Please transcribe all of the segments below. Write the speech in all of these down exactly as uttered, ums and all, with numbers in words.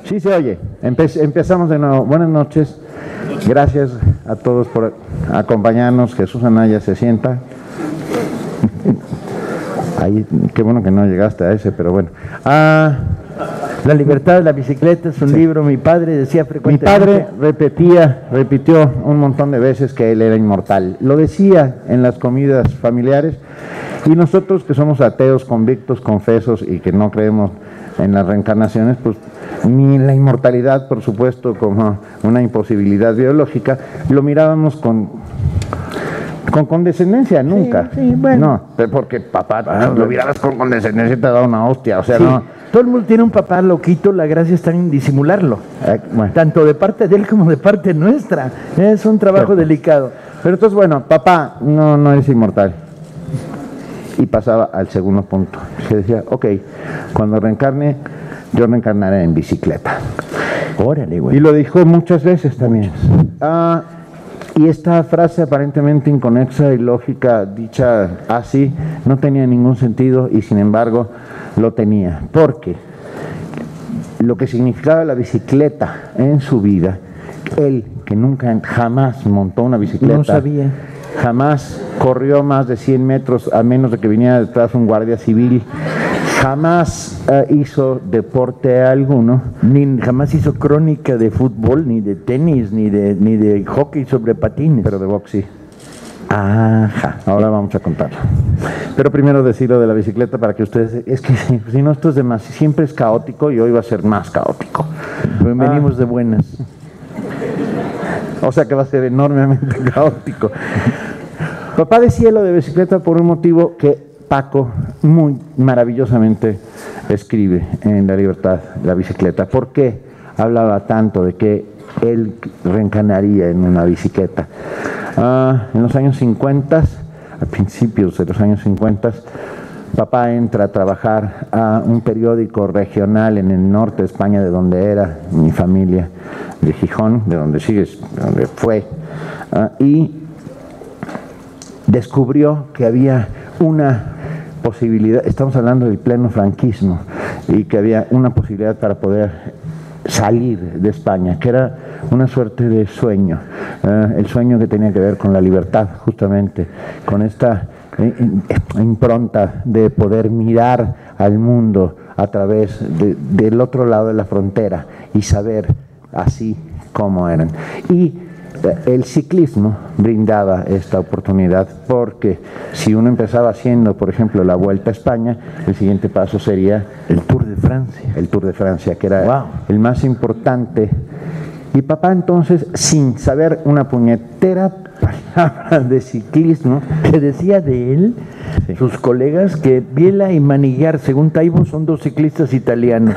Sí se oye. Empe- empezamos de nuevo. Buenas noches. Gracias a todos por acompañarnos. Jesús Anaya se sienta. Ahí, qué bueno que no llegaste a ese, pero bueno. Ah, La libertad de la bicicleta es un sí. libro, mi padre decía Mi frecuentemente. padre repetía, repitió un montón de veces que él era inmortal. Lo decía en las comidas familiares y nosotros que somos ateos convictos, confesos y que no creemos en las reencarnaciones, pues ni la inmortalidad, por supuesto, como una imposibilidad biológica, lo mirábamos con, con condescendencia, nunca. Sí, sí, bueno. No, porque papá, lo mirabas con condescendencia y te da una hostia, o sea, Sí, no. todo el mundo tiene un papá loquito, la gracia está en disimularlo. Eh, bueno. Tanto de parte de él como de parte nuestra. Es un trabajo Cierto. delicado. Pero entonces, bueno, papá, no, no es inmortal. Y pasaba al segundo punto. Se decía, ok, cuando reencarne, yo reencarnaré en bicicleta. Órale, Y güey. lo dijo muchas veces también. Ah, y esta frase aparentemente inconexa y lógica, dicha así, no tenía ningún sentido y sin embargo lo tenía. Porque lo que significaba la bicicleta en su vida, él que nunca, jamás montó una bicicleta, No sabía. jamás corrió más de cien metros a menos de que viniera detrás un guardia civil, jamás eh, hizo deporte alguno, Ni jamás hizo crónica de fútbol, ni de tenis, ni de ni de hockey sobre patines. pero de box sí. Ajá. Ahora vamos a contarlo. Pero primero decir lo de la bicicleta para que ustedes... Es que si, si no, esto es demasiado... Siempre es caótico y hoy va a ser más caótico. Venimos de buenas. O sea que va a ser enormemente caótico. Papá decía lo de bicicleta por un motivo que Paco muy maravillosamente escribe en La Libertad, la bicicleta. ¿Por qué hablaba tanto de que él reencarnaría en una bicicleta? Ah, en los años cincuenta, a principios de los años cincuenta, papá entra a trabajar a un periódico regional en el norte de España, de donde era mi familia, de Gijón, de donde sigue, de donde fue, ah, y descubrió que había una posibilidad, estamos hablando del pleno franquismo, y que había una posibilidad para poder salir de España, que era una suerte de sueño, eh, el sueño que tenía que ver con la libertad, justamente, con esta eh, impronta de poder mirar al mundo a través de, del otro lado de la frontera y saber así cómo eran. Y el ciclismo brindaba esta oportunidad porque si uno empezaba haciendo, por ejemplo, la Vuelta a España, el siguiente paso sería El Tour de Francia. el Tour de Francia, que era Wow. el más importante. Y papá entonces, sin saber una puñetera palabra de ciclismo, Se decía de él, Sí. sus colegas, que Biela y Manillar, según Taibo, son dos ciclistas italianos.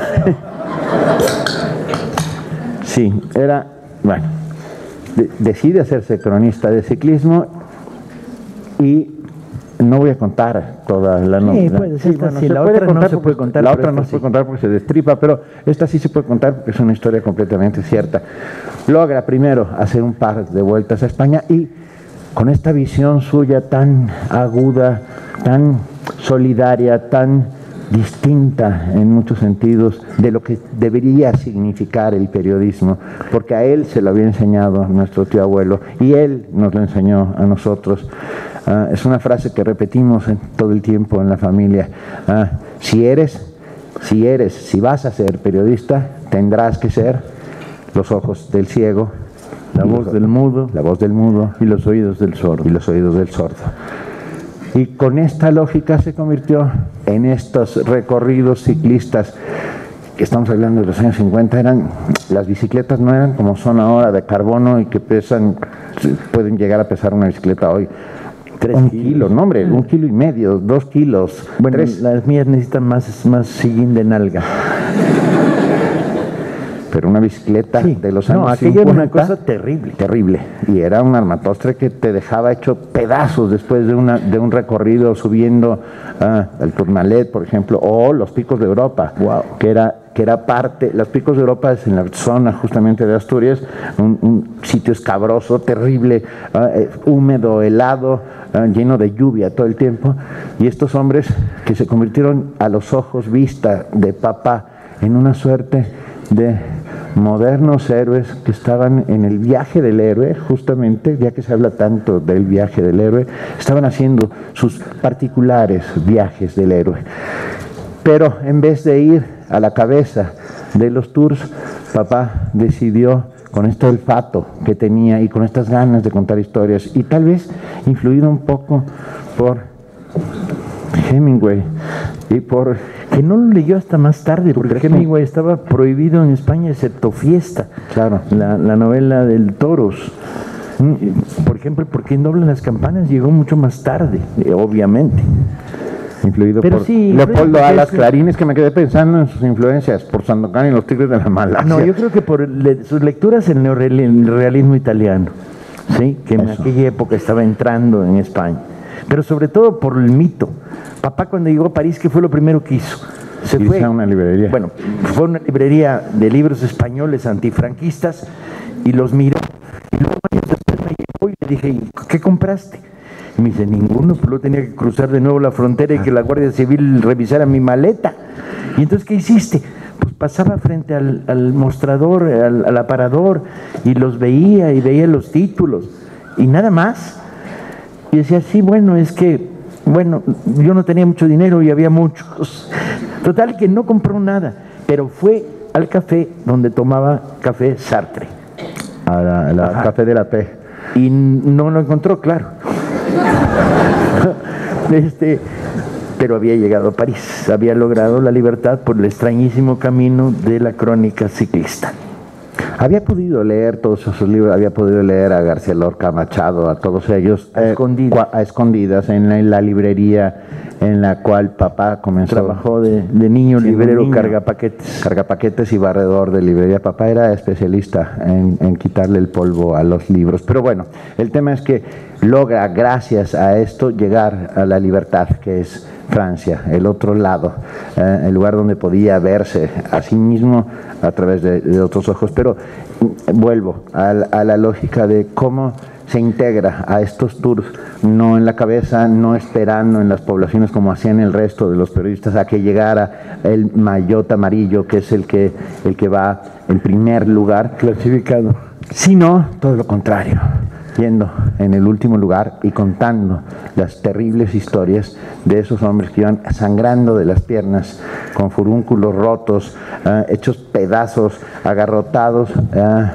sí, era, bueno, de- decide hacerse cronista de ciclismo y no voy a contar toda la Sí, novela. puede ser, esta sí, se la puede otra no contar se porque- puede contar, La pero otra no esta se puede sí. contar porque se destripa, pero esta sí se puede contar porque es una historia completamente cierta. Logra primero hacer un par de vueltas a España y con esta visión suya tan aguda, tan solidaria, tan distinta en muchos sentidos de lo que debería significar el periodismo, porque a él se lo había enseñado nuestro tío abuelo y él nos lo enseñó a nosotros. Ah, es una frase que repetimos en, todo el tiempo en la familia. Ah, si eres, si eres, si vas a ser periodista, tendrás que ser los ojos del ciego, La voz del mudo la voz del mudo y los oídos del sordo. y los oídos del sordo. Y con esta lógica se convirtió en estos recorridos ciclistas que estamos hablando de los años cincuenta. Eran, las bicicletas no eran como son ahora, de carbono y que pesan, pueden llegar a pesar una bicicleta hoy Tres un kilos. kilo, no hombre, un kilo y medio, dos kilos, Bueno, tres, las mías necesitan más, más sillín de nalga. pero una bicicleta Sí. de los No, años aquello era una cincuenta, cosa terrible. terrible, y era un armatostre que te dejaba hecho pedazos después de una de un recorrido subiendo ah, al Tourmalet, por ejemplo, o los Picos de Europa, Wow. que era que era parte, los Picos de Europa es en la zona justamente de Asturias, un, un sitio escabroso, terrible, ah, eh, húmedo, helado, ah, lleno de lluvia todo el tiempo, y estos hombres que se convirtieron a los ojos vista de papá en una suerte de modernos héroes que estaban en el viaje del héroe, justamente, ya que se habla tanto del viaje del héroe, estaban haciendo sus particulares viajes del héroe. Pero en vez de ir a la cabeza de los tours, papá decidió, con este olfato que tenía y con estas ganas de contar historias, y tal vez influido un poco por Hemingway y por... que no lo leyó hasta más tarde, porque Hemingway estaba prohibido en España excepto Fiesta, claro, la, la novela del Toros. Por ejemplo, ¿por qué doblan las campanas? Llegó mucho más tarde, eh, obviamente. Influido Pero por sí, Leopoldo Alas es... Clarines, que me quedé pensando en sus influencias, por Sandokan y los Tigres de la Malasia. No, yo creo que por le, sus lecturas en el neorrealismo italiano, ¿sí? Que en Eso. aquella época estaba entrando en España. Pero sobre todo por el mito. Papá, cuando llegó a París, ¿qué fue lo primero que hizo? Se fue a una librería. Bueno, fue a una librería de libros españoles antifranquistas y los miró. Y luego años después me llegó y le dije, ¿qué compraste? Y me dice, ninguno, pues luego tenía que cruzar de nuevo la frontera y que la Guardia Civil revisara mi maleta. ¿Y entonces qué hiciste? Pues pasaba frente al, al mostrador, al, al aparador, y los veía y veía los títulos y nada más. Y decía, sí, bueno, es que, bueno, yo no tenía mucho dinero y había muchos. Total que no compró nada, pero fue al café donde tomaba café Sartre. A la, la café de la P. Y no lo encontró, claro. este, pero había llegado a París, había logrado la libertad por el extrañísimo camino de la crónica ciclista. Había podido leer todos esos libros, había podido leer a García Lorca, Machado, a todos ellos, a, eh, escondidas. a escondidas en la, en la librería en la cual papá comenzó. Trabajó de, de niño librero, niño, cargapaquetes. Cargapaquetes y barredor de librería. Papá era especialista en, en quitarle el polvo a los libros. Pero bueno, el tema es que logra, gracias a esto, llegar a la libertad, que es Francia, el otro lado, eh, el lugar donde podía verse a sí mismo a través de, de otros ojos. Pero vuelvo a, a la lógica de cómo se integra a estos tours, no en la cabeza, no esperando en las poblaciones como hacían el resto de los periodistas a que llegara el maillot amarillo, que es el que, el que va en primer lugar, clasificado, sino todo lo contrario, yendo en el último lugar y contando las terribles historias de esos hombres que iban sangrando de las piernas, con furúnculos rotos, uh, hechos pedazos, agarrotados, uh,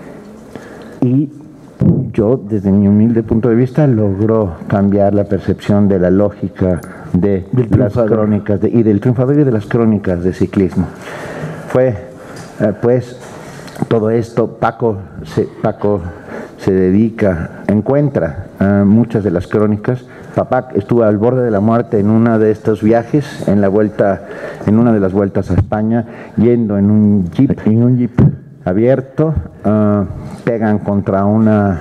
y yo, desde mi humilde punto de vista, logró cambiar la percepción de la lógica de las crónicas de, y del triunfador y de las crónicas de ciclismo. Fue, eh, pues, todo esto, Paco se, Paco se dedica, encuentra eh, muchas de las crónicas. Papá estuvo al borde de la muerte en uno de estos viajes, en la vuelta, en una de las vueltas a España, yendo en un jeep, en un jeep abierto, uh, pegan contra una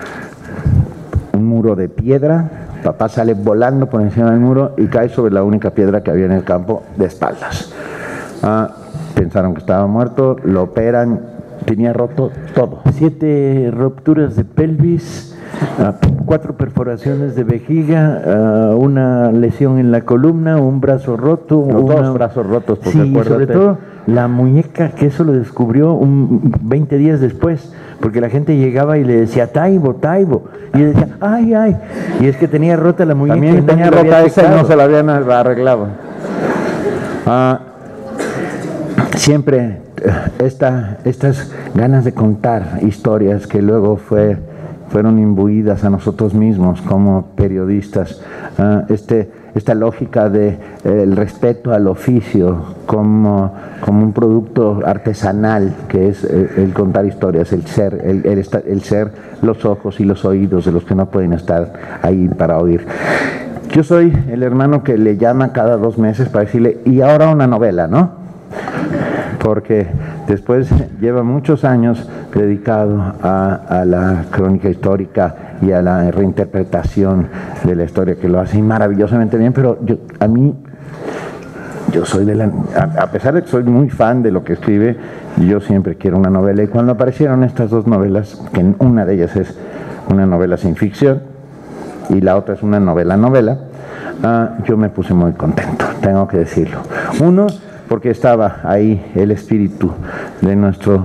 un muro de piedra. Papá sale volando por encima del muro y cae sobre la única piedra que había en el campo de espaldas. Uh, pensaron que estaba muerto, lo operan, tenía roto todo. Siete rupturas de pelvis, uh, cuatro perforaciones de vejiga, uh, una lesión en la columna, un brazo roto. Los una... dos brazos rotos, porque sí, sobre todo la muñeca, que eso lo descubrió un, veinte días después, porque la gente llegaba y le decía Taibo, Taibo, y él decía, ay, ay, y es que tenía rota la muñeca. También tenía rota esa y no se la habían arreglado. Ah, siempre esta, estas ganas de contar historias que luego fue, fueron imbuidas a nosotros mismos como periodistas, ah, este esta lógica de eh, el respeto al oficio como, como un producto artesanal que es eh, el contar historias, el ser, el, el, estar, el ser los ojos y los oídos de los que no pueden estar ahí para oír. Yo soy el hermano que le llama cada dos meses para decirle, y ahora una novela, ¿no? Porque después lleva muchos años dedicado a, a la crónica histórica y a la reinterpretación de la historia, que lo hace maravillosamente bien, pero yo, a mí, yo soy de la, a, a pesar de que soy muy fan de lo que escribe, yo siempre quiero una novela, y cuando aparecieron estas dos novelas, que una de ellas es una novela sin ficción, y la otra es una novela novela, uh, yo me puse muy contento, tengo que decirlo. Uno, porque estaba ahí el espíritu de nuestro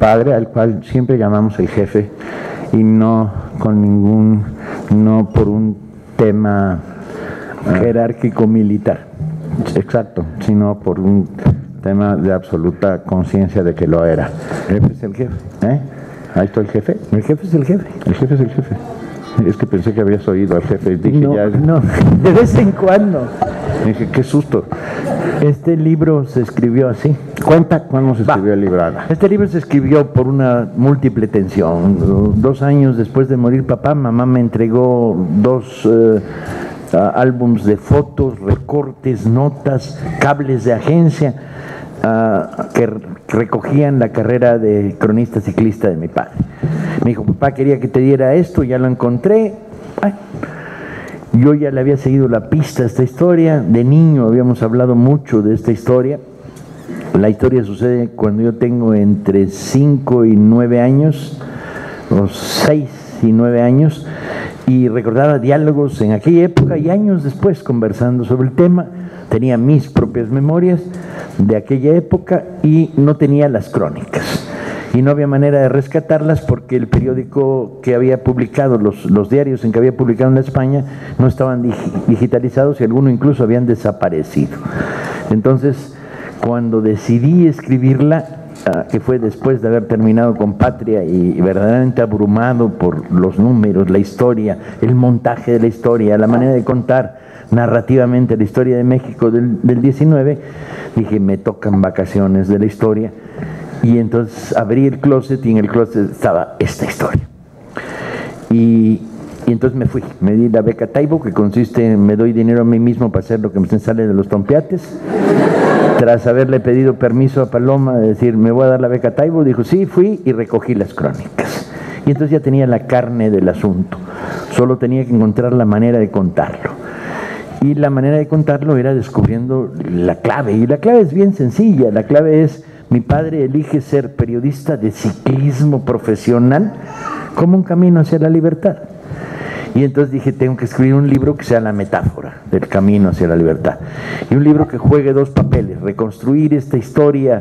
padre, al cual siempre llamamos el jefe, y no con ningún, no por un tema uh, jerárquico militar, exacto, sino por un tema de absoluta conciencia de que lo era. El jefe es el jefe. ¿Eh? Ahí está el jefe. El jefe es el jefe. El jefe es el jefe. Es que pensé que habías oído al jefe. Dije, no, ya... no, de vez en cuando. Dije, qué susto. Este libro se escribió así. Cuenta cuándo se escribió Va. el libro. Este libro se escribió por una múltiple tensión. Dos años después de morir papá, mamá me entregó dos eh, álbums de fotos, recortes, notas, cables de agencia uh, que recogían la carrera de cronista ciclista de mi padre. Me dijo, papá quería que te diera esto, ya lo encontré. Ay. Yo ya le había seguido la pista a esta historia, de niño habíamos hablado mucho de esta historia. La historia sucede cuando yo tengo entre cinco y nueve años, o seis y nueve años, y recordaba diálogos en aquella época y años después conversando sobre el tema. Tenía mis propias memorias de aquella época y no tenía las crónicas. Y no había manera de rescatarlas porque el periódico que había publicado, los, los diarios en que había publicado en España, no estaban dig digitalizados y algunos incluso habían desaparecido. Entonces, cuando decidí escribirla, uh, que fue después de haber terminado con Patria y, y verdaderamente abrumado por los números, la historia, el montaje de la historia, la manera de contar narrativamente la historia de México del, del diecinueve, dije, me tocan vacaciones de la historia. Y entonces abrí el closet y en el closet estaba esta historia. Y, y entonces me fui, me di la beca Taibo, que consiste en me doy dinero a mí mismo para hacer lo que me sale de los tompiates. Tras haberle pedido permiso a Paloma de decir, me voy a dar la beca Taibo, dijo, sí, fui y recogí las crónicas. Y entonces ya tenía la carne del asunto, solo tenía que encontrar la manera de contarlo. Y la manera de contarlo era descubriendo la clave, y la clave es bien sencilla, la clave es... Mi padre elige ser periodista de ciclismo profesional como un camino hacia la libertad. Y entonces dije, tengo que escribir un libro que sea la metáfora del camino hacia la libertad. Y un libro que juegue dos papeles, reconstruir esta historia,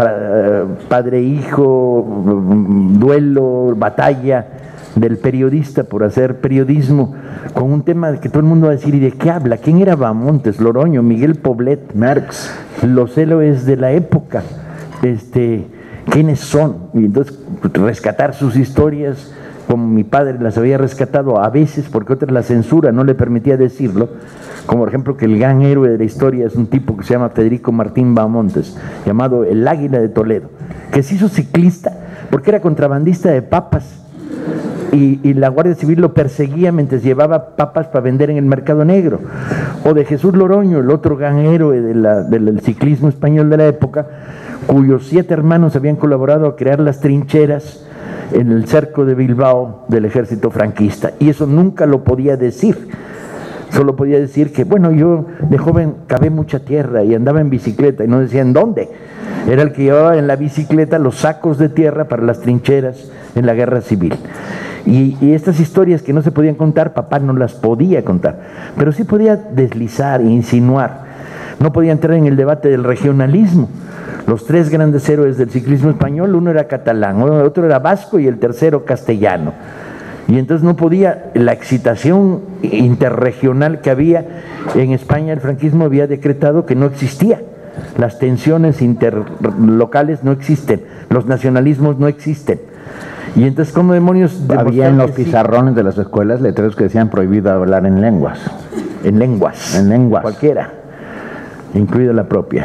padre-hijo, duelo, batalla del periodista por hacer periodismo, con un tema que todo el mundo va a decir, ¿y de qué habla? ¿Quién era Bahamontes, Loroño, Miguel Poblet, Marx, los héroes de la época? Este, ¿quiénes son? Y entonces rescatar sus historias como mi padre las había rescatado a veces porque otra la censura no le permitía decirlo, como por ejemplo que el gran héroe de la historia es un tipo que se llama Federico Martín Bahamontes, llamado el Águila de Toledo, que se hizo ciclista porque era contrabandista de papas y, y la Guardia Civil lo perseguía mientras llevaba papas para vender en el mercado negro. O de Jesús Loroño, el otro gran héroe de la, del ciclismo español de la época, cuyos siete hermanos habían colaborado a crear las trincheras en el cerco de Bilbao del ejército franquista, y eso nunca lo podía decir, solo podía decir que, bueno, yo de joven cavé mucha tierra y andaba en bicicleta, y no decía en dónde, era el que llevaba en la bicicleta los sacos de tierra para las trincheras en la guerra civil. Y, y estas historias que no se podían contar, papá no las podía contar, pero sí podía deslizar, insinuar, no podía entrar en el debate del regionalismo. Los tres grandes héroes del ciclismo español, uno era catalán, otro era vasco y el tercero castellano. Y entonces no podía, la excitación interregional que había en España, el franquismo había decretado que no existía. Las tensiones interlocales no existen, los nacionalismos no existen. Y entonces, ¿cómo demonios? Había en los pizarrones de las escuelas letreros que decían prohibido hablar en lenguas. En lenguas. En lenguas. Cualquiera, incluida la propia.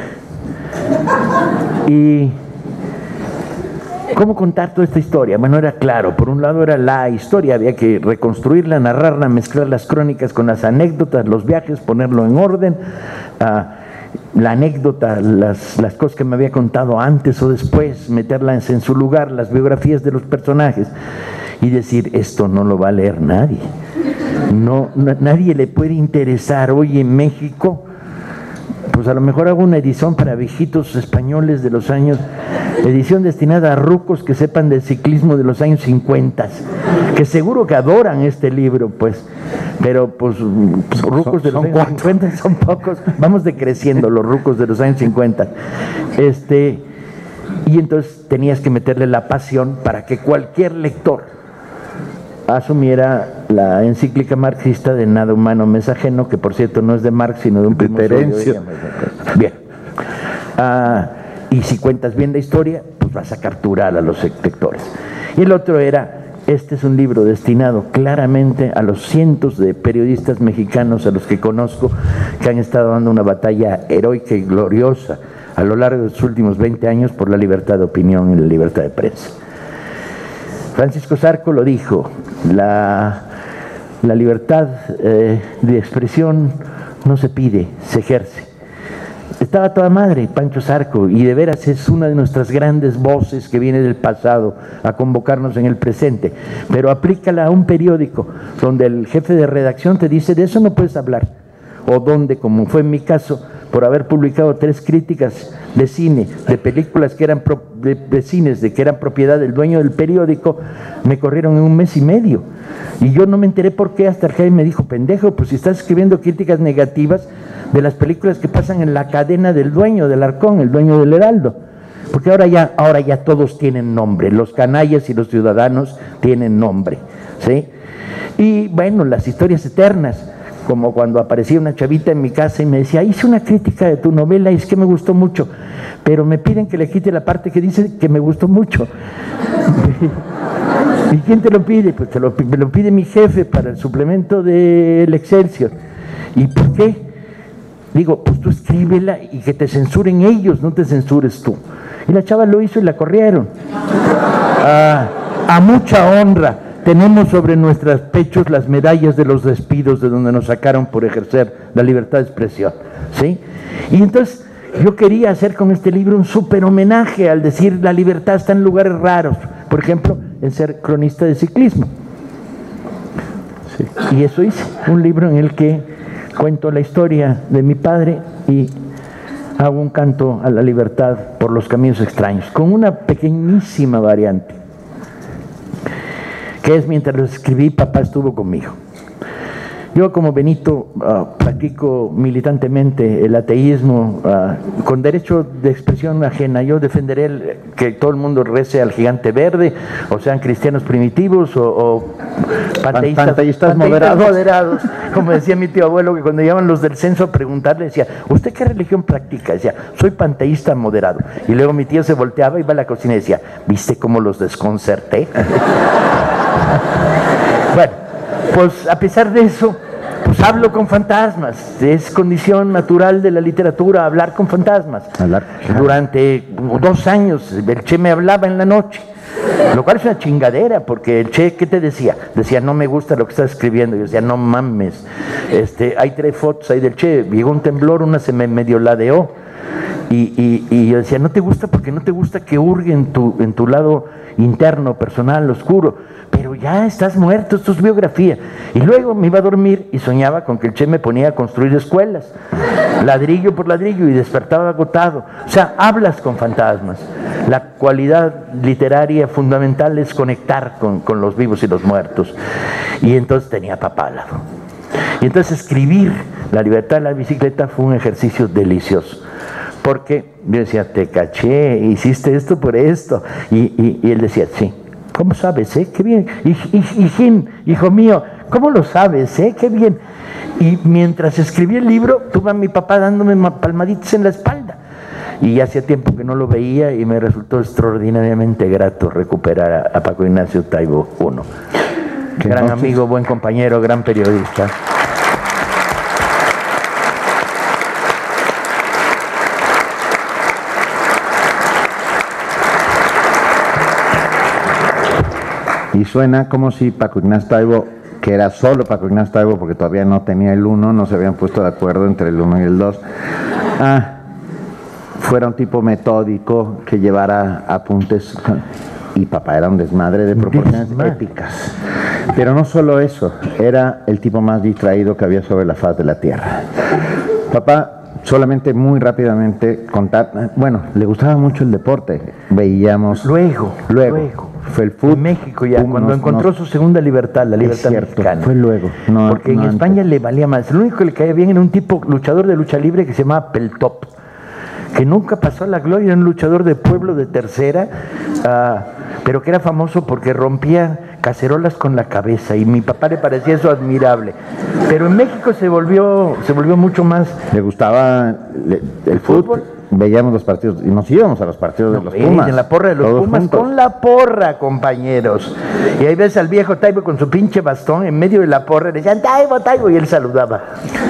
Y ¿cómo contar toda esta historia? Bueno, era claro, por un lado era la historia, había que reconstruirla, narrarla, mezclar las crónicas con las anécdotas, los viajes, ponerlo en orden, uh, la anécdota, las, las cosas que me había contado antes o después, meterlas en su lugar, las biografías de los personajes y decir, esto no lo va a leer nadie, no, no nadie le puede interesar hoy en México. Pues a lo mejor hago una edición para viejitos españoles de los años, edición destinada a rucos que sepan del ciclismo de los años cincuenta, que seguro que adoran este libro, pues, pero pues, pues rucos de los años cincuenta son pocos, vamos decreciendo los rucos de los años cincuenta. Este, Y entonces tenías que meterle la pasión para que cualquier lector asumiera la encíclica marxista de nada humano me es ajeno, que por cierto no es de Marx, sino de un primo suyo. Bien. Ah, y si cuentas bien la historia, pues vas a capturar a los lectores. Y el otro era, este es un libro destinado claramente a los cientos de periodistas mexicanos a los que conozco, que han estado dando una batalla heroica y gloriosa a lo largo de los últimos veinte años por la libertad de opinión y la libertad de prensa. Francisco Zarco lo dijo, la, la libertad eh, de expresión no se pide, se ejerce. Estaba toda madre Pancho Zarco, y de veras es una de nuestras grandes voces que viene del pasado a convocarnos en el presente, pero aplícala a un periódico donde el jefe de redacción te dice de eso no puedes hablar, o donde, como fue en mi caso, por haber publicado tres críticas de cine, de películas que eran pro, de, de cines, de que eran propiedad del dueño del periódico, me corrieron en un mes y medio. Y yo no me enteré por qué, hasta el jefe me dijo, pendejo, pues si estás escribiendo críticas negativas de las películas que pasan en la cadena del dueño del Arcón, el dueño del Heraldo. Porque ahora ya, ahora ya todos tienen nombre, los canallas y los ciudadanos tienen nombre, ¿sí? Y bueno, las historias eternas, como cuando aparecía una chavita en mi casa y me decía, hice una crítica de tu novela y es que me gustó mucho, pero me piden que le quite la parte que dice que me gustó mucho. ¿Y quién te lo pide? Pues te lo, me lo pide mi jefe para el suplemento del Excelsior. ¿Y por qué? Digo, pues tú escríbela y que te censuren ellos, no te censures tú. Y la chava lo hizo y la corrieron. Ah, a mucha honra tenemos sobre nuestros pechos las medallas de los despidos de donde nos sacaron por ejercer la libertad de expresión, ¿sí? Y entonces yo quería hacer con este libro un súper homenaje al decir la libertad está en lugares raros, por ejemplo, en ser cronista de ciclismo. Sí. Y eso hice, un libro en el que cuento la historia de mi padre y hago un canto a la libertad por los caminos extraños, con una pequeñísima variante, que es mientras lo escribí, papá estuvo conmigo. Yo como Benito uh, practico militantemente el ateísmo uh, con derecho de expresión ajena. Yo defenderé el, que todo el mundo rece al gigante verde, o sean cristianos primitivos o, o panteístas, panteístas, panteístas moderados. moderados. Como decía mi tío abuelo, que cuando llaman los del censo a preguntarle, decía, ¿usted qué religión practica? Decía, soy panteísta moderado. Y luego mi tío se volteaba, iba a la cocina y decía, ¿viste cómo los desconcerté? Bueno, pues a pesar de eso, pues hablo con fantasmas. Es condición natural de la literatura hablar con fantasmas. Hablar. Durante dos años el Che me hablaba en la noche, lo cual es una chingadera, porque el Che, ¿qué te decía? Decía, no me gusta lo que estás escribiendo. Yo decía, no mames, este, hay tres fotos ahí del Che, llegó un temblor, una se me medio ladeó. Y, y, y yo decía, no te gusta porque no te gusta que hurgue en tu, en tu lado interno, personal, oscuro, pero ya estás muerto, esto es biografía. Y luego me iba a dormir y soñaba con que el Che me ponía a construir escuelas, ladrillo por ladrillo, y despertaba agotado. O sea, hablas con fantasmas. La cualidad literaria fundamental es conectar con, con los vivos y los muertos. Y entonces tenía papá al lado. Y entonces escribir La libertad de la bicicleta fue un ejercicio delicioso. Porque yo decía, te caché, hiciste esto por esto. Y, y, y él decía, sí. ¿Cómo sabes, eh? Qué bien. Hijín, hijo mío, ¿cómo lo sabes, eh? Qué bien. Y mientras escribí el libro, tuve a mi papá dándome palmaditas en la espalda. Y hacía tiempo que no lo veía y me resultó extraordinariamente grato recuperar a, a Paco Ignacio Taibo uno. Gran entonces... amigo, buen compañero, gran periodista. Y suena como si Paco Ignacio Taibo, que era solo Paco Ignacio Taibo, porque todavía no tenía el uno, no se habían puesto de acuerdo entre el uno y el dos, ah, fuera un tipo metódico que llevara apuntes, y papá era un desmadre de proporciones épicas. Pero no solo eso, era el tipo más distraído que había sobre la faz de la tierra. Papá, solamente muy rápidamente contar, bueno, le gustaba mucho el deporte, veíamos... Luego, luego. luego. Fue el fútbol. En México ya, uh, cuando nos, encontró nos, su segunda libertad, la libertad cierto, mexicana. Fue luego. No, Porque no en España antes. Le valía más. Lo único que le caía bien era un tipo luchador de lucha libre que se llamaba Peltop, que nunca pasó a la gloria, era un luchador de pueblo de tercera, uh, pero que era famoso porque rompía cacerolas con la cabeza, y mi papá le parecía eso admirable. Pero en México se volvió, se volvió mucho más... Le gustaba le, el fútbol. Veíamos los partidos y nos íbamos a los partidos no, de los Pumas. En la porra de los Pumas, juntos. Con la porra, compañeros. Y ahí ves al viejo Taibo con su pinche bastón en medio de la porra, y le decían Taibo, Taibo, y él saludaba.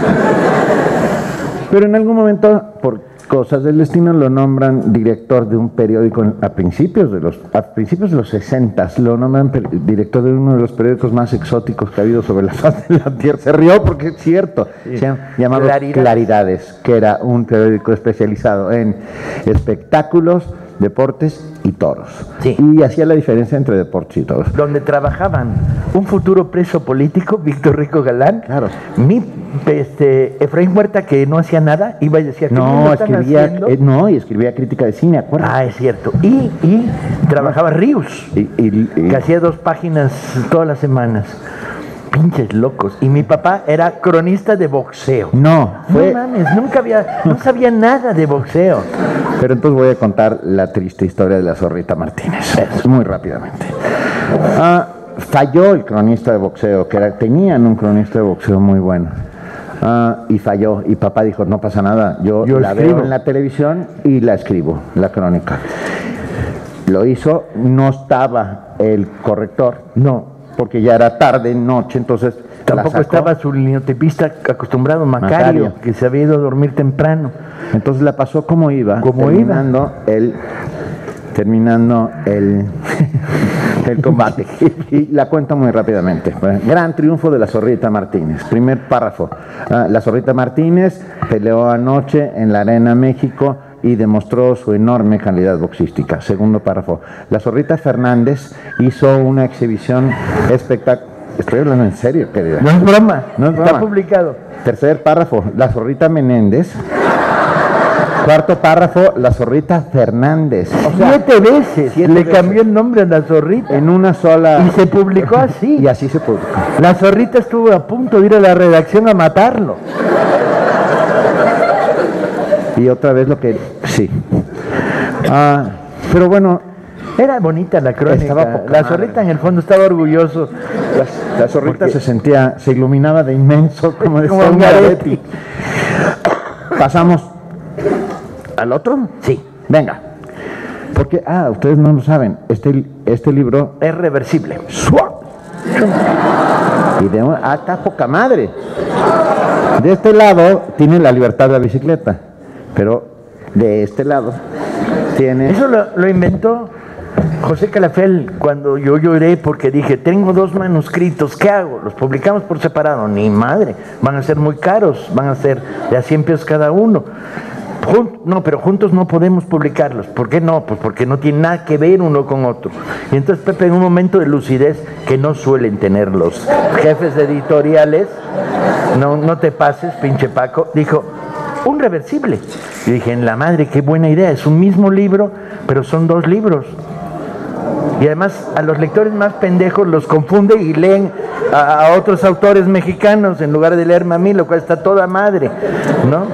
Pero en algún momento, por cosas del destino, lo nombran director de un periódico a principios de los a principios de los sesentas, lo nombran director de uno de los periódicos más exóticos que ha habido sobre la faz de la tierra. Se rió porque es cierto. Sí. Se han llamado Claridades. Claridades, que era un periódico especializado en espectáculos, deportes y toros. Sí. Y hacía la diferencia entre deportes y toros. Donde trabajaban un futuro preso político, Víctor Rico Galán, claro. mi este, Efraín Huerta, que no hacía nada, iba y decía, ¿qué no, escribía, eh, no, y escribía crítica de cine, acuérdate. Ah, es cierto. Y, y trabajaba Ríos, y, y, y, que hacía dos páginas todas las semanas. Pinches locos. Y mi papá era cronista de boxeo. No, fue... no mames, nunca había, no sabía nada de boxeo. Pero entonces voy a contar la triste historia de la Zorrita Martínez, Eso. muy rápidamente. Ah, falló el cronista de boxeo, que era, tenían un cronista de boxeo muy bueno. Ah, y falló, y papá dijo, no pasa nada, yo, yo la escribo. veo en la televisión y la escribo, la crónica. Lo hizo, no estaba el corrector, no, porque ya era tarde, noche, entonces... Tampoco estaba su linotipista acostumbrado, Macario, Macario, que se había ido a dormir temprano. Entonces la pasó como iba, como terminando iba. el terminando el, el combate. Y la cuento muy rápidamente. Gran triunfo de la Zorrita Martínez. Primer párrafo. Uh, la Zorrita Martínez peleó anoche en la Arena México y demostró su enorme calidad boxística. Segundo párrafo. La Zorrita Fernández hizo una exhibición espectacular. Estoy hablando en serio, querida. No es broma, no es broma. Está publicado. Tercer párrafo, la Zorrita Menéndez. Cuarto párrafo, la Zorrita Fernández. O sea, siete veces siete le veces. cambió el nombre a la Zorrita. En una sola. Y se publicó así. Y así se publicó. La Zorrita estuvo a punto de ir a la redacción a matarlo. Y otra vez lo que... Sí. Ah, pero bueno... Era bonita la crónica. La Zorrita en el fondo estaba orgulloso. La, la Zorrita porque se sentía, se iluminaba de inmenso, como decía como Ungaretti. Pasamos al otro. Sí. Venga. Porque, ah, ustedes no lo saben, este, este libro es reversible. Y de hasta poca madre. De este lado tiene la libertad de la bicicleta, pero de este lado tiene... Eso lo, lo inventó José Calafel cuando yo lloré porque dije, tengo dos manuscritos, ¿qué hago? ¿Los publicamos por separado? Ni madre, van a ser muy caros, van a ser de a cien pesos cada uno. Jun- no, pero juntos no podemos publicarlos. ¿Por qué no? Pues porque no tiene nada que ver uno con otro. Y entonces Pepe, en un momento de lucidez que no suelen tener los jefes de editoriales, no, no te pases, pinche Paco, dijo, un reversible. Y dije, en la madre, qué buena idea, es un mismo libro, pero son dos libros. Y además a los lectores más pendejos los confunde y leen a, a otros autores mexicanos en lugar de leerme a mí, lo cual está toda madre, ¿no?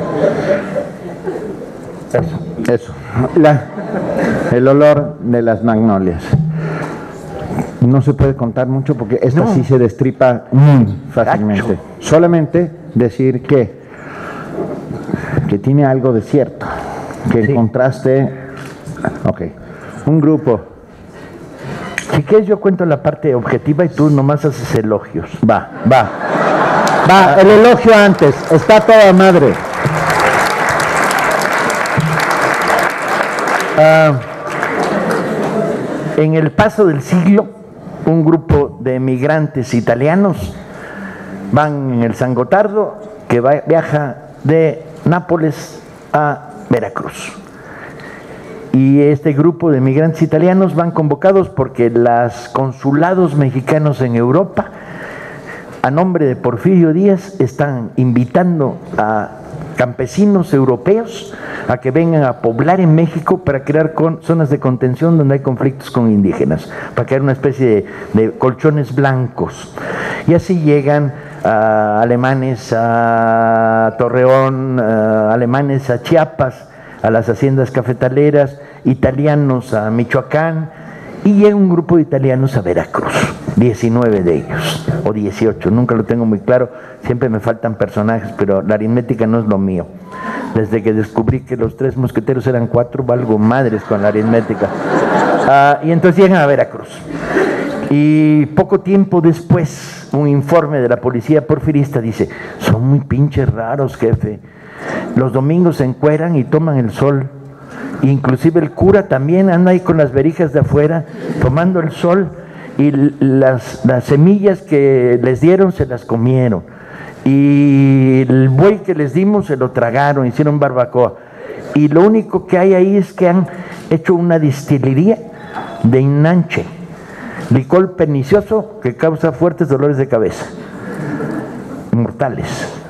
Eso, eso. La, el olor de las magnolias. No se puede contar mucho porque esta no. sí se destripa muy fácilmente. Cacho. Solamente decir que que tiene algo de cierto, que sí. encontraste, ok, un grupo. Si quieres yo cuento la parte objetiva y tú nomás haces elogios. Va, va, va, el elogio antes, está toda madre. Uh, en el paso del siglo, un grupo de emigrantes italianos van en el San Gotardo, que va, viaja de Nápoles a Veracruz. Y este grupo de emigrantes italianos van convocados porque los consulados mexicanos en Europa, a nombre de Porfirio Díaz, están invitando a campesinos europeos a que vengan a poblar en México para crear con, zonas de contención donde hay conflictos con indígenas, para crear una especie de, de colchones blancos. Y así llegan uh, alemanes a Torreón, uh, alemanes a Chiapas, a las haciendas cafetaleras, italianos a Michoacán, y llega un grupo de italianos a Veracruz, diecinueve de ellos, o dieciocho, nunca lo tengo muy claro, siempre me faltan personajes, pero la aritmética no es lo mío. Desde que descubrí que los tres mosqueteros eran cuatro, valgo madres con la aritmética. Ah, y entonces llegan a Veracruz. Y poco tiempo después, un informe de la policía porfirista dice: son muy pinches raros, jefe. Los domingos se encueran y toman el sol. Inclusive el cura también anda ahí con las verijas de afuera tomando el sol, y las, las semillas que les dieron se las comieron, y el buey que les dimos se lo tragaron, hicieron barbacoa, y lo único que hay ahí es que han hecho una destilería de inanche, licor pernicioso que causa fuertes dolores de cabeza, mortales,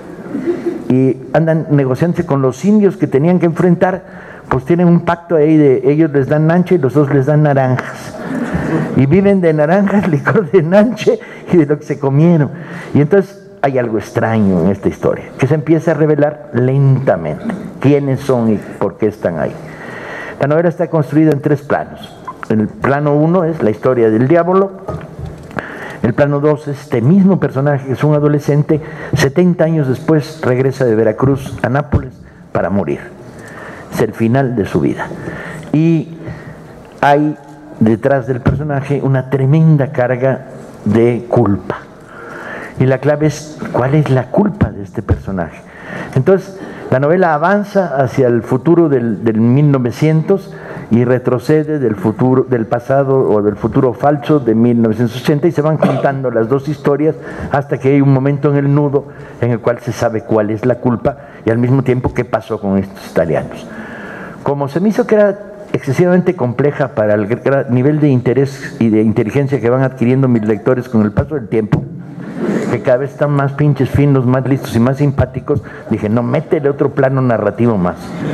y andan negociándose con los indios que tenían que enfrentar. Pues tienen un pacto ahí de ellos les dan nanche y los dos les dan naranjas, y viven de naranjas, licor de nanche y de lo que se comieron. Y entonces hay algo extraño en esta historia que se empieza a revelar lentamente quiénes son y por qué están ahí. La novela está construida en tres planos. El plano uno es la historia del diablo. El plano dos es este mismo personaje, que es un adolescente, setenta años después regresa de Veracruz a Nápoles para morir. Es el final de su vida. Y hay detrás del personaje una tremenda carga de culpa. Y la clave es cuál es la culpa de este personaje. Entonces, la novela avanza hacia el futuro del, del mil novecientos y retrocede del futuro, del pasado o del futuro falso de mil novecientos ochenta, y se van contando las dos historias hasta que hay un momento en el nudo en el cual se sabe cuál es la culpa y al mismo tiempo qué pasó con estos italianos. Como se me hizo que era excesivamente compleja para el nivel de interés y de inteligencia que van adquiriendo mis lectores con el paso del tiempo, que cada vez están más pinches finos, más listos y más simpáticos, dije, no, métele otro plano narrativo más.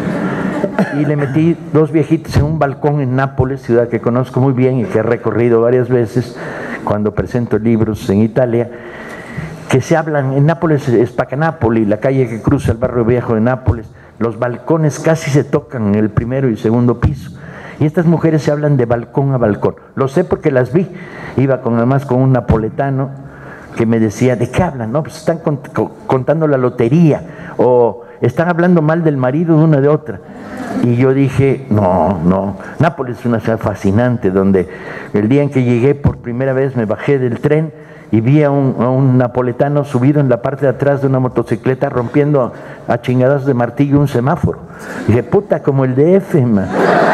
Y le metí dos viejitos en un balcón en Nápoles, ciudad que conozco muy bien y que he recorrido varias veces cuando presento libros en Italia, que se hablan, en Nápoles es Pacanapoli, la calle que cruza el barrio viejo de Nápoles, los balcones casi se tocan en el primero y segundo piso, y estas mujeres se hablan de balcón a balcón. Lo sé porque las vi, iba con, además con un napoletano que me decía, ¿de qué hablan? No, pues están cont contando la lotería, o están hablando mal del marido de una de otra. Y yo dije, no, no, Nápoles es una ciudad fascinante, donde el día en que llegué por primera vez me bajé del tren y vi a un, a un napoletano subido en la parte de atrás de una motocicleta rompiendo a, a chingadazos de martillo un semáforo. Y dije, puta, como el D F, man.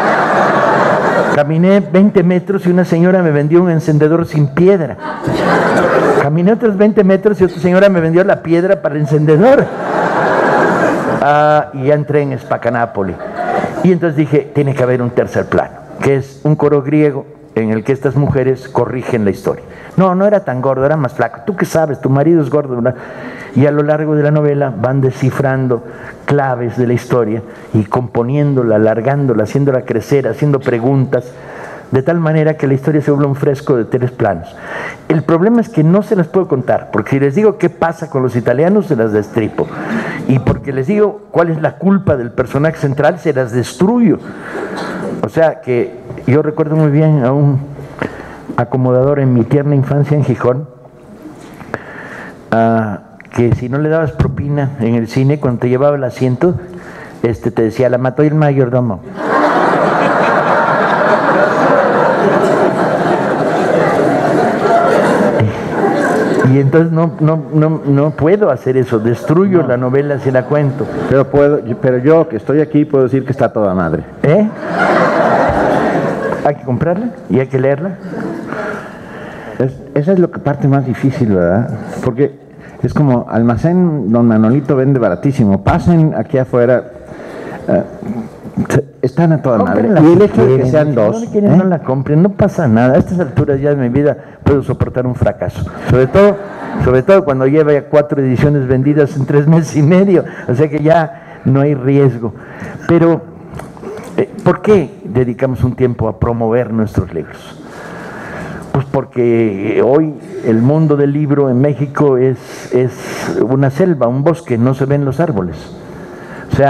Caminé veinte metros y una señora me vendió un encendedor sin piedra. Caminé otros veinte metros y otra señora me vendió la piedra para el encendedor. Ah, y ya entré en Spacanapoli. Y entonces dije, tiene que haber un tercer plano, que es un coro griego en el que estas mujeres corrigen la historia. No, no era tan gordo, era más flaco. ¿Tú qué sabes? Tu marido es gordo, ¿verdad? Y a lo largo de la novela van descifrando claves de la historia y componiéndola, alargándola, haciéndola crecer, haciendo preguntas, de tal manera que la historia se vuelve un fresco de tres planos. El problema es que no se las puedo contar, porque si les digo qué pasa con los italianos, se las destripo. Y porque les digo cuál es la culpa del personaje central, se las destruyo. O sea que yo recuerdo muy bien a un acomodador en mi tierna infancia en Gijón, uh, que si no le dabas propina en el cine, cuando te llevaba el asiento, este, te decía, la mató el mayordomo. Y entonces no, no, no, no puedo hacer eso, destruyo no. la novela si la cuento. Pero, puedo, pero yo que estoy aquí puedo decir que está toda madre. ¿Eh? Hay que comprarla y hay que leerla. Es, esa es lo que parte más difícil, ¿verdad? Porque es como almacén, don Manolito vende baratísimo. Pasen aquí afuera, uh, están a toda madre. Y el hecho de que sean dos, no, ¿eh? no la compren, no pasa nada. A estas alturas ya de mi vida puedo soportar un fracaso. Sobre todo, sobre todo cuando lleva ya cuatro ediciones vendidas en tres meses y medio. O sea que ya no hay riesgo. Pero, ¿por qué dedicamos un tiempo a promover nuestros libros? Pues porque hoy el mundo del libro en México es, es una selva, un bosque, no se ven los árboles. O sea,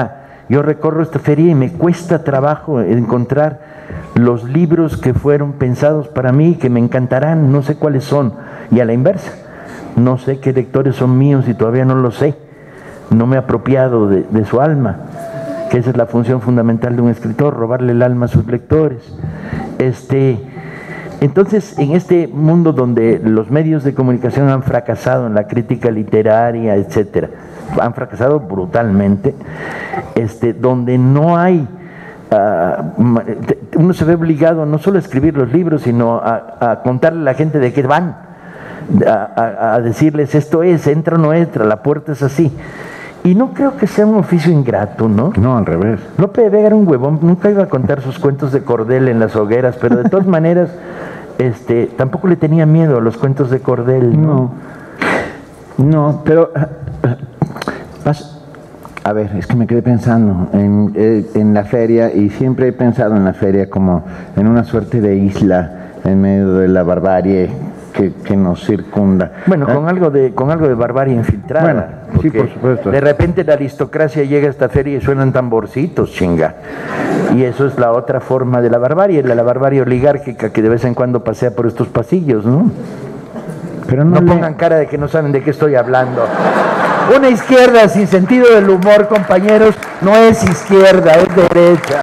Yo recorro esta feria y me cuesta trabajo encontrar los libros que fueron pensados para mí, que me encantarán, no sé cuáles son. Y a la inversa, no sé qué lectores son míos y todavía no lo sé. No me he apropiado de, de su alma, que esa es la función fundamental de un escritor, robarle el alma a sus lectores. Este, entonces, en este mundo donde los medios de comunicación han fracasado en la crítica literaria, etcétera, han fracasado brutalmente, este, donde no hay, uh, uno se ve obligado no solo a escribir los libros, sino a, a contarle a la gente de qué van, a, a, a decirles esto es, entra o no entra, la puerta es así. Y no creo que sea un oficio ingrato, ¿no? No, al revés. Lope de Vega era un huevón, nunca iba a contar sus cuentos de cordel en las hogueras, pero de todas maneras, este, tampoco le tenía miedo a los cuentos de cordel, ¿no? No, no, pero vas, a ver, es que me quedé pensando en, en la feria, y siempre he pensado en la feria como en una suerte de isla en medio de la barbarie que, que nos circunda. Bueno, ¿Eh? con algo de con algo de barbarie infiltrada. Bueno, sí, por supuesto. De repente la aristocracia llega a esta feria y suenan tamborcitos, chinga. Y eso es la otra forma de la barbarie, la, la barbarie oligárquica que de vez en cuando pasea por estos pasillos, ¿no? Pero no, no le... pongan cara de que no saben de qué estoy hablando. Una izquierda sin sentido del humor, compañeros, no es izquierda, es derecha.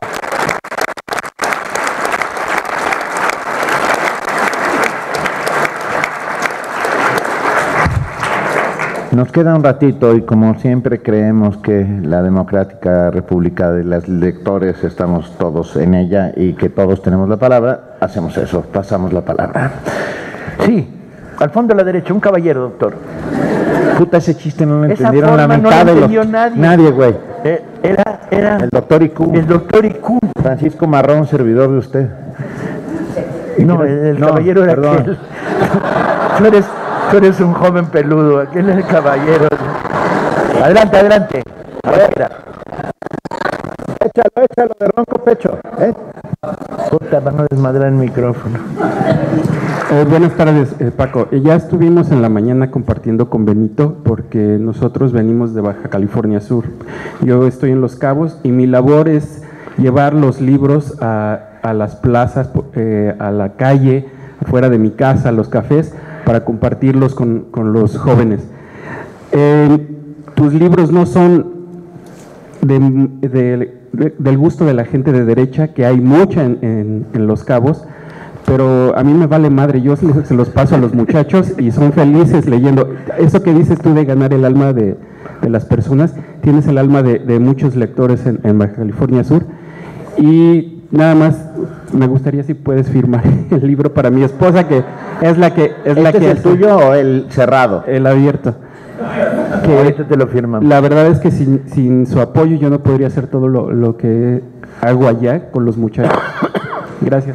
Nos queda un ratito y como siempre creemos que la democrática república de los lectores estamos todos en ella y que todos tenemos la palabra, hacemos eso, pasamos la palabra. Sí, al fondo a la derecha, un caballero, doctor. Puta, ese chiste no lo Esa entendieron la forma no mitad lo de los... entendió nadie. Nadie, güey. Eh, Era, era El doctor I Q. el doctor I Q. Francisco Marrón, servidor de usted. No, el, el No, caballero era perdón. aquel. Tú eres, tú eres un joven peludo, aquel es el caballero. Adelante, adelante. Afuera. Échalo, échalo de ronco pecho. ¿Eh? Puta, van a desmadrar el micrófono. Eh, buenas tardes, eh, Paco. Eh, ya estuvimos en la mañana compartiendo con Benito porque nosotros venimos de Baja California Sur. Yo estoy en Los Cabos y mi labor es llevar los libros a, a las plazas, eh, a la calle, afuera de mi casa, a los cafés, para compartirlos con, con los jóvenes. Eh, tus libros no son de, de, de, del gusto de la gente de derecha, que hay mucha en, en, en Los Cabos, pero a mí me vale madre, yo se los paso a los muchachos y son felices leyendo. Eso que dices tú de ganar el alma de, de las personas, tienes el alma de, de muchos lectores en, en Baja California Sur. Y nada más, me gustaría si puedes firmar el libro para mi esposa, que es la que es ¿Este la que es el hace tuyo o el cerrado? el abierto. Que ahorita te lo firman. La verdad es que sin, sin su apoyo yo no podría hacer todo lo, lo que hago allá con los muchachos. Gracias.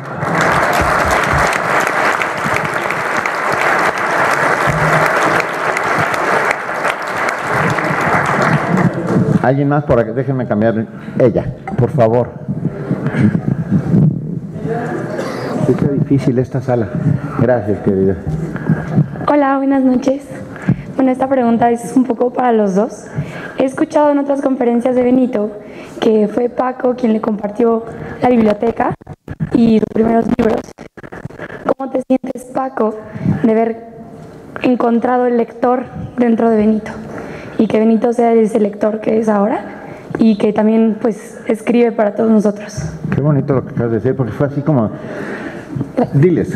¿Alguien más por aquí? Déjenme cambiar. Ella, por favor. Está difícil esta sala. Gracias, querida. Hola, buenas noches. Bueno, esta pregunta es un poco para los dos. He escuchado en otras conferencias de Benito que fue Paco quien le compartió la biblioteca y sus primeros libros. ¿Cómo te sientes, Paco, de haber encontrado el lector dentro de Benito? Y que Benito sea ese lector que es ahora y que también pues escribe para todos nosotros. Qué bonito lo que acabas de decir, porque fue así como... Diles.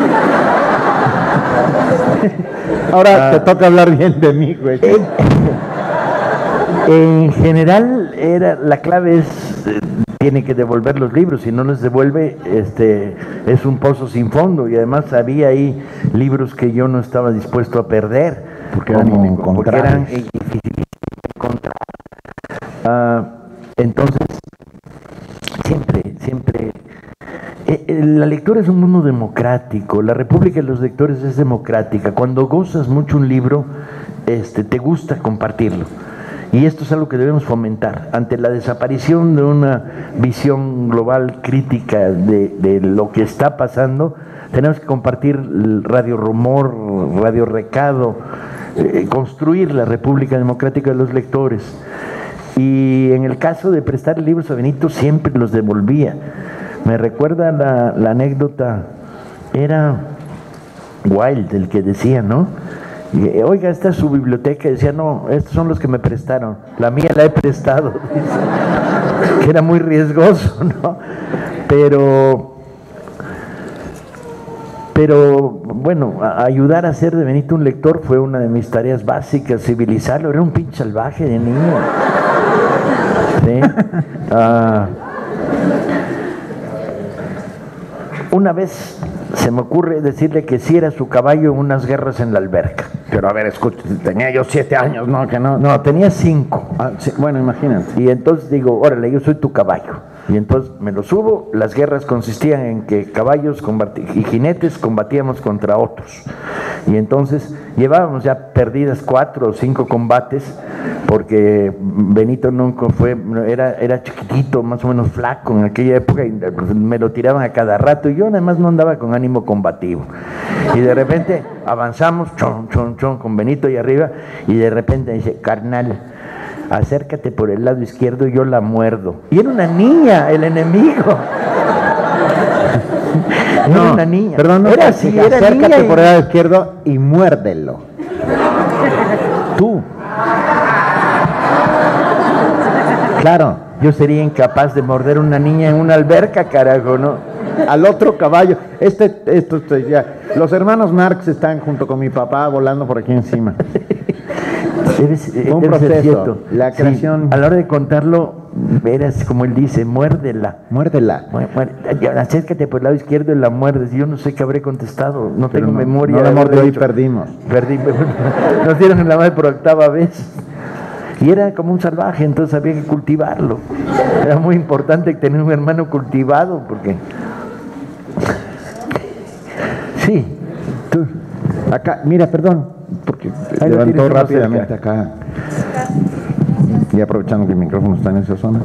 Ahora te toca hablar bien de mí, güey. En general, era, la clave es, eh, tiene que devolver los libros, si no los devuelve, este, es un pozo sin fondo, y además había ahí libros que yo no estaba dispuesto a perder. Porque eran como- inencontrables. Porque eran dificilísimos de encontrar. Ah, entonces, siempre, siempre... eh, eh, la lectura es un mundo democrático, la República de los Lectores es democrática. Cuando gozas mucho un libro, este, te gusta compartirlo. Y esto es algo que debemos fomentar. Ante la desaparición de una visión global crítica de, de lo que está pasando, tenemos que compartir el Radio Rumor, Radio Recado, eh, construir la República Democrática de los Lectores. Y en el caso de prestar libros a Benito, siempre los devolvía. Me recuerda la, la anécdota, era Wilde el que decía, ¿no? Y, oiga, esta es su biblioteca. Y decía, no, estos son los que me prestaron, la mía la he prestado. Dice, que era muy riesgoso, ¿no? Pero... Pero, bueno, a ayudar a hacer de Benito un lector fue una de mis tareas básicas, civilizarlo. Era un pinche salvaje de niño. ¿Sí? Uh, una vez se me ocurre decirle que sí era su caballo en unas guerras en la alberca. Pero a ver, escucha, tenía yo siete años, ¿no? Que no, no, tenía cinco. Ah, sí, bueno, imagínate. Y entonces digo, órale, yo soy tu caballo. Y entonces me lo subo. Las guerras consistían en que caballos y jinetes combatíamos contra otros. Y entonces llevábamos ya perdidas cuatro o cinco combates, porque Benito nunca fue, era, era chiquitito, más o menos flaco en aquella época, y me lo tiraban a cada rato, y yo además no andaba con ánimo combativo. Y de repente avanzamos, chon, chon, chon, con Benito ahí arriba, y de repente dice, carnal, acércate por el lado izquierdo y yo la muerdo. Y era una niña, el enemigo. No, era una niña. Perdón, no, era así, era acércate niña y... por el lado izquierdo y muérdelo. Tú. Claro. Yo sería incapaz de morder una niña en una alberca, carajo, ¿no? Al otro caballo. Este, esto, este, ya. Los hermanos Marx están junto con mi papá volando por aquí encima. Debe ser, un debe ser proceso, cierto. la creación. Sí, a la hora de contarlo, verás como él dice, muérdela. Muérdela. Muérdela. Acércate por el lado izquierdo y la muerdes. Yo no sé qué habré contestado, no Pero tengo no, memoria. No la mordió y dicho. perdimos. Perdí, nos dieron en la madre por octava vez. Y era como un salvaje, entonces había que cultivarlo. Era muy importante tener un hermano cultivado, porque... Sí. Tú, acá, mira, perdón, porque ahí levantó rápidamente acá. Y aprovechando que el micrófono está en esa zona.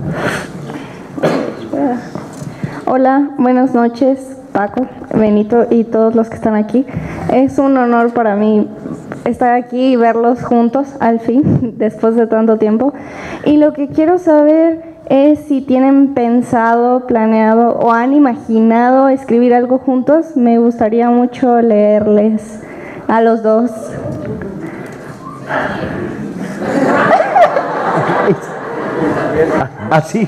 Hola, buenas noches, Paco, Benito y todos los que están aquí. Es un honor para mí estar aquí y verlos juntos al fin, después de tanto tiempo. Y lo que quiero saber es si tienen pensado, planeado o han imaginado escribir algo juntos. Me gustaría mucho leerles a los dos. Así.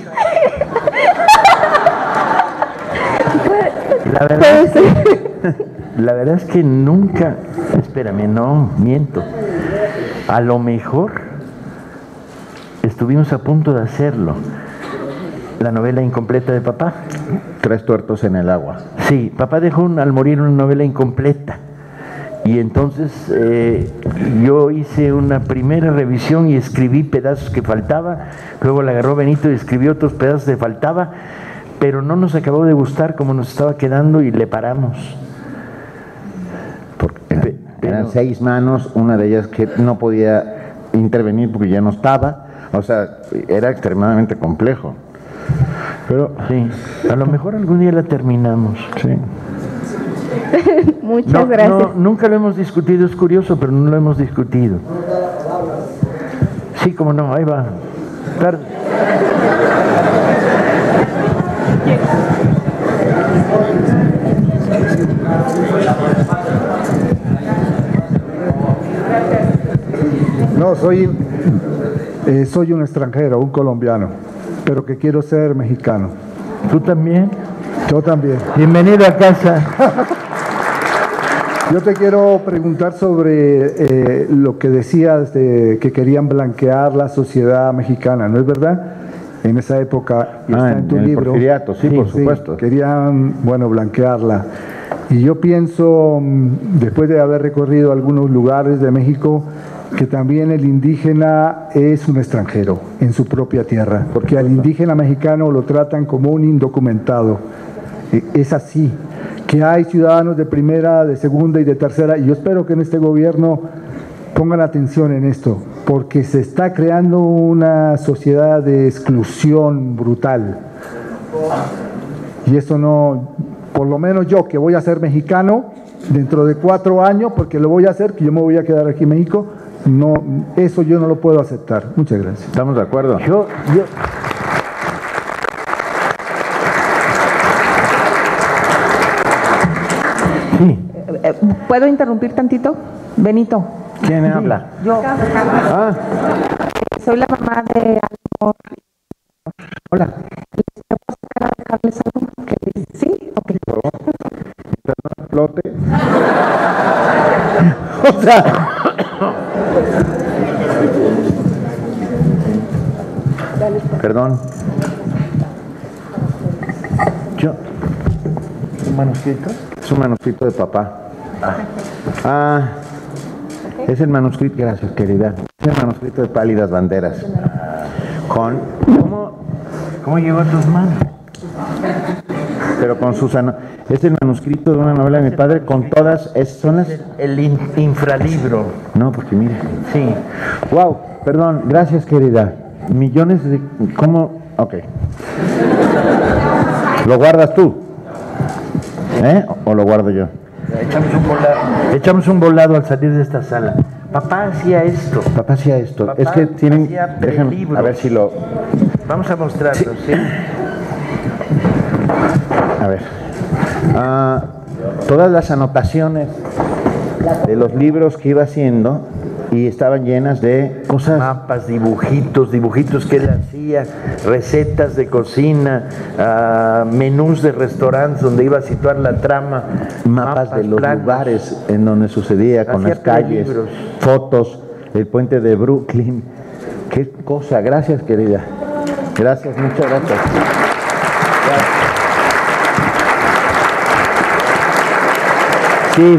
La verdad, Pues, es que, la verdad es que nunca, espérame, no, miento. A lo mejor estuvimos a punto de hacerlo. La novela incompleta de papá. Tres tuertos en el agua. Sí, papá dejó un, al morir una novela incompleta. Y entonces eh, yo hice una primera revisión y escribí pedazos que faltaba. Luego la agarró Benito y escribió otros pedazos que faltaba. Pero no nos acabó de gustar como nos estaba quedando y le paramos. Porque eran, eran seis manos, una de ellas que no podía intervenir porque ya no estaba. O sea, era extremadamente complejo. Pero sí, a lo mejor algún día la terminamos. Sí. Muchas no, gracias. No, nunca lo hemos discutido, es curioso, pero no lo hemos discutido. Sí, como no, ahí va. Claro. No, soy, eh, soy un extranjero, un colombiano, pero que quiero ser mexicano. ¿Tú también? Yo también. Bienvenido a casa. Yo te quiero preguntar sobre eh, lo que decías de que querían blanquear la sociedad mexicana, ¿no es verdad? En esa época, y ah, está en tu en el libro. Porfiriato, sí, sí, por sí, supuesto. Querían, bueno, blanquearla. Y yo pienso, después de haber recorrido algunos lugares de México, que también el indígena es un extranjero en su propia tierra, porque al indígena mexicano lo tratan como un indocumentado. Es así, que hay ciudadanos de primera, de segunda y de tercera, y yo espero que en este gobierno pongan atención en esto, porque se está creando una sociedad de exclusión brutal. Y eso no, por lo menos yo que voy a ser mexicano, dentro de cuatro años, porque lo voy a hacer, que yo me voy a quedar aquí en México, No, eso yo no lo puedo aceptar. Muchas gracias. ¿Estamos de acuerdo? Yo, yo, Sí. Eh, ¿Puedo interrumpir tantito? Benito. ¿Quién habla? Yo Ah, soy la mamá de Algo. hola. ¿Le puedo sacar a dejarles algo? ¿Que- ¿Sí? Ok. Flote. O sea. Perdón. Yo. ¿un manuscrito? Es un manuscrito de papá. Ah, es el manuscrito, gracias querida. Es el manuscrito de Pálidas Banderas. Con, ¿Cómo, cómo llegó a tus manos? pero con Susana. Es el manuscrito de una novela de mi padre con todas, es, son las. El in- infralibro. No, porque mire. Sí. Wow, perdón, gracias querida. Millones de. ¿Cómo? Ok. ¿Lo guardas tú? ¿Eh? ¿O lo guardo yo? Echamos un volado, echamos un volado al salir de esta sala. Papá hacía esto. Papá hacía esto. Papá es que tienen. hacía Déjenme, prelibros. a ver si lo. Vamos a mostrarlo, ¿sí? A ver. Ah, todas las anotaciones de los libros que iba haciendo y estaban llenas de cosas. Mapas, dibujitos, dibujitos que él hacía, recetas de cocina, ah, menús de restaurantes donde iba a situar la trama, Mapas de los planos. lugares en donde sucedía, con Hacía las calles, prelibros. fotos, el puente de Brooklyn. Qué cosa. Gracias, querida. Gracias, muchas gracias. Sí,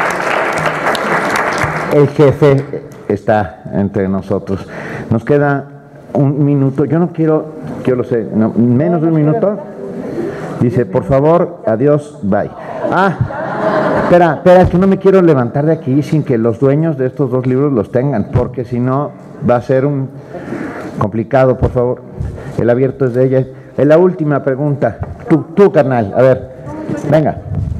el jefe está entre nosotros. Nos queda un minuto. Yo no quiero, yo lo sé, no, menos de un minuto. Dice, por favor, adiós, bye. Ah, espera, espera, es que no me quiero levantar de aquí sin que los dueños de estos dos libros los tengan, porque si no va a ser un complicado, por favor. El abierto es de ella. Es la última pregunta. Tú, tú, carnal, a ver, venga.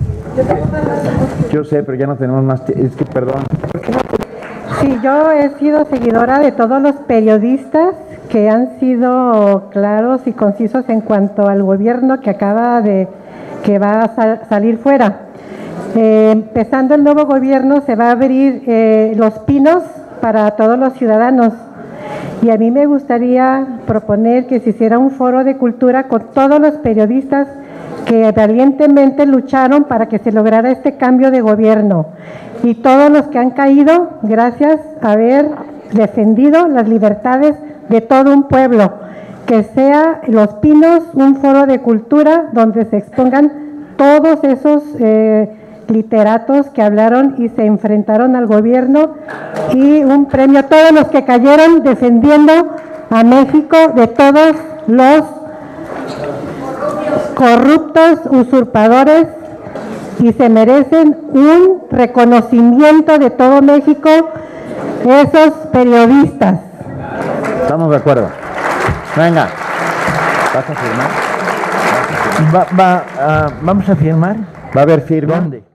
Yo sé, pero ya no tenemos más tiempo. Es que, perdón. Sí, yo he sido seguidora de todos los periodistas que han sido claros y concisos en cuanto al gobierno que acaba de, que va a sal- salir fuera. Eh, empezando el nuevo gobierno se va a abrir eh, los pinos para todos los ciudadanos. Y a mí me gustaría proponer que se hiciera un foro de cultura con todos los periodistas que valientemente lucharon para que se lograra este cambio de gobierno y todos los que han caído gracias a haber defendido las libertades de todo un pueblo. Que sea Los Pinos un foro de cultura donde se expongan todos esos eh, literatos que hablaron y se enfrentaron al gobierno, y un premio a todos los que cayeron defendiendo a México de todos los corruptos, usurpadores, y se merecen un reconocimiento de todo México esos periodistas. Estamos de acuerdo. Venga. ¿Vas a firmar? Va, va, ah, ¿Vamos a firmar? ¿Va a haber firma? ¿Dónde?